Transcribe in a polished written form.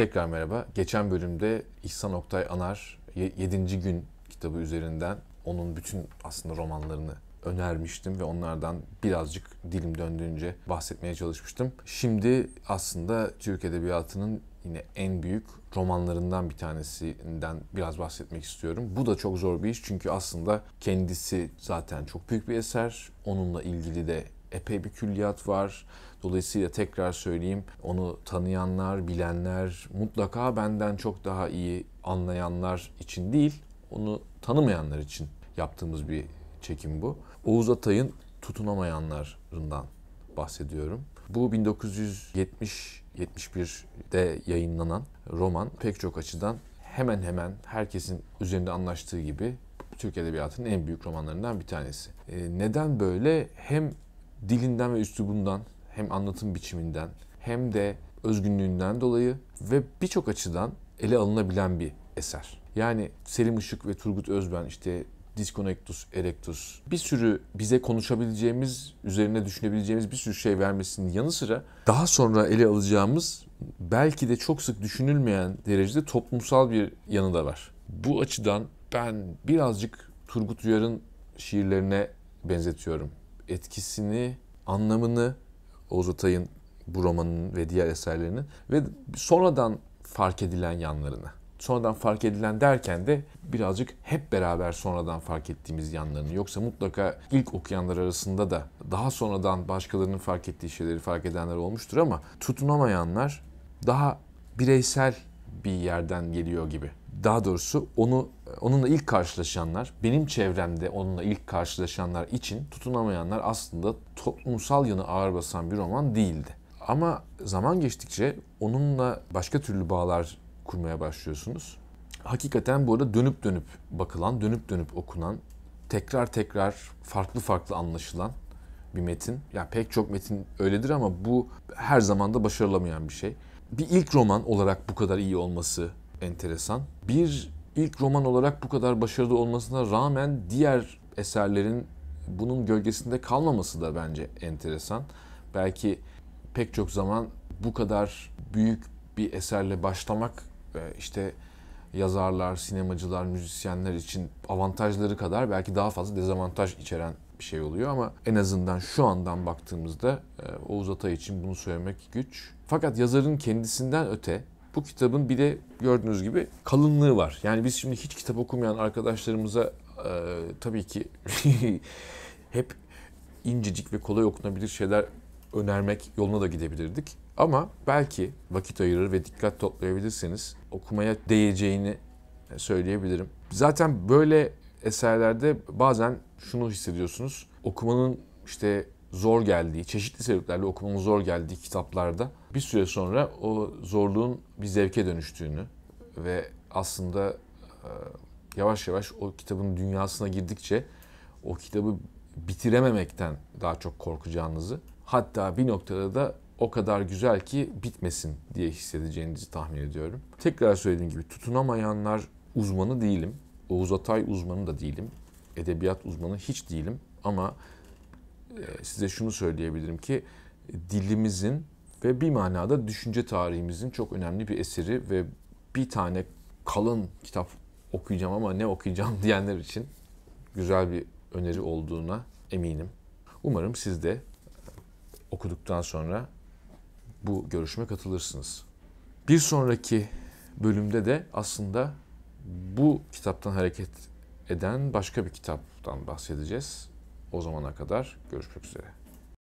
Tekrar merhaba. Geçen bölümde İhsan Oktay Anar 7. Gün kitabı üzerinden onun bütün aslında romanlarını önermiştim ve onlardan birazcık dilim döndüğünce bahsetmeye çalışmıştım. Şimdi aslında Türk Edebiyatı'nın yine en büyük romanlarından bir tanesinden biraz bahsetmek istiyorum. Bu da çok zor bir iş çünkü aslında kendisi zaten çok büyük bir eser. Onunla ilgili de epey bir külliyat var. Dolayısıyla tekrar söyleyeyim, onu tanıyanlar, bilenler, mutlaka benden çok daha iyi anlayanlar için değil, onu tanımayanlar için yaptığımız bir çekim bu. Oğuz Atay'ın Tutunamayanlarından bahsediyorum. Bu 1970-71'de yayınlanan roman pek çok açıdan hemen hemen herkesin üzerinde anlaştığı gibi Türk Edebiyatı'nın en büyük romanlarından bir tanesi. Neden böyle? Hem dilinden ve üslubundan, hem anlatım biçiminden, hem de özgünlüğünden dolayı ve birçok açıdan ele alınabilen bir eser. Yani Selim Işık ve Turgut Özben işte Disconnectus Erectus bir sürü bize konuşabileceğimiz, üzerine düşünebileceğimiz bir sürü şey vermesinin yanı sıra daha sonra ele alacağımız belki de çok sık düşünülmeyen derecede toplumsal bir yanı da var. Bu açıdan ben birazcık Turgut Uyar'ın şiirlerine benzetiyorum. Etkisini, anlamını Oğuz Atay'ın bu romanının ve diğer eserlerinin ve sonradan fark edilen yanlarını. Sonradan fark edilen derken de birazcık hep beraber sonradan fark ettiğimiz yanlarını. Yoksa mutlaka ilk okuyanlar arasında da daha sonradan başkalarının fark ettiği şeyleri fark edenler olmuştur ama tutunamayanlar daha bireysel bir yerden geliyor gibi. Daha doğrusu onunla ilk karşılaşanlar, benim çevremde onunla ilk karşılaşanlar için tutunamayanlar aslında toplumsal yanı ağır basan bir roman değildi. Ama zaman geçtikçe onunla başka türlü bağlar kurmaya başlıyorsunuz. Hakikaten bu arada dönüp dönüp bakılan, dönüp dönüp okunan, tekrar tekrar farklı farklı anlaşılan bir metin. Ya pek çok metin öyledir ama bu her zaman da başarılamayan bir şey. Bir ilk roman olarak bu kadar iyi olması enteresan. Bir ilk roman olarak bu kadar başarılı olmasına rağmen diğer eserlerin bunun gölgesinde kalmaması da bence enteresan. Belki pek çok zaman bu kadar büyük bir eserle başlamak işte yazarlar, sinemacılar, müzisyenler için avantajları kadar belki daha fazla dezavantaj içeren bir şey oluyor ama en azından şu andan baktığımızda Oğuz Atay için bunu söylemek güç. Fakat yazarın kendisinden öte bu kitabın bir de gördüğünüz gibi kalınlığı var. Yani biz şimdi hiç kitap okumayan arkadaşlarımıza tabii ki hep incecik ve kolay okunabilir şeyler önermek yoluna da gidebilirdik. Ama belki vakit ayırır ve dikkat toplayabilirseniz okumaya değeceğini söyleyebilirim. Zaten böyle eserlerde bazen şunu hissediyorsunuz. Okumanın işte zor geldiği, çeşitli sebeplerle okumanın zor geldiği kitaplarda bir süre sonra o zorluğun bir zevke dönüştüğünü ve aslında yavaş yavaş o kitabın dünyasına girdikçe o kitabı bitirememekten daha çok korkacağınızı, hatta bir noktada da o kadar güzel ki bitmesin diye hissedeceğinizi tahmin ediyorum. Tekrar söylediğim gibi tutunamayanlar uzmanı değilim. Oğuz Atay uzmanı da değilim. Edebiyat uzmanı hiç değilim. Ama size şunu söyleyebilirim ki dilimizin ve bir manada düşünce tarihimizin çok önemli bir eseri ve bir tane kalın kitap okuyacağım ama ne okuyacağım diyenler için güzel bir öneri olduğuna eminim. Umarım siz de okuduktan sonra bu görüşme katılırsınız. Bir sonraki bölümde de aslında bu kitaptan hareket eden başka bir kitaptan bahsedeceğiz. O zamana kadar görüşmek üzere.